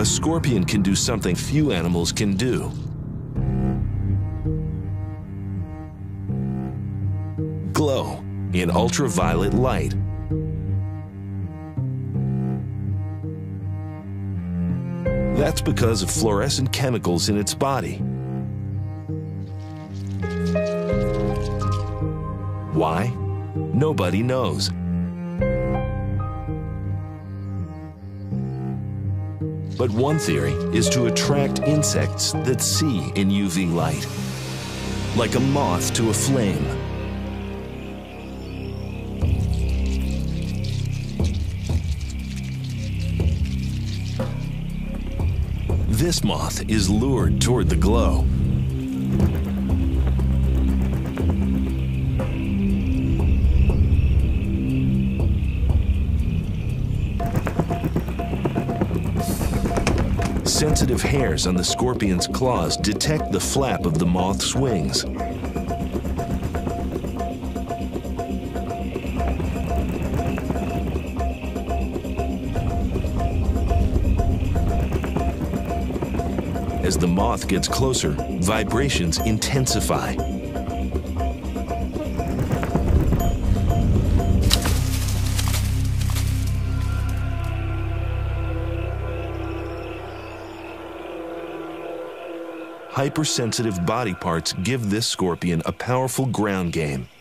scorpion can do something few animals can do. Glow in ultraviolet light. That's because of fluorescent chemicals in its body. Why? Nobody knows. But one theory is to attract insects that see in UV light, like a moth to a flame. This moth is lured toward the glow. Sensitive hairs on the scorpion's claws detect the flap of the moth's wings. As the moth gets closer, vibrations intensify. Hypersensitive body parts give this scorpion a powerful ground game.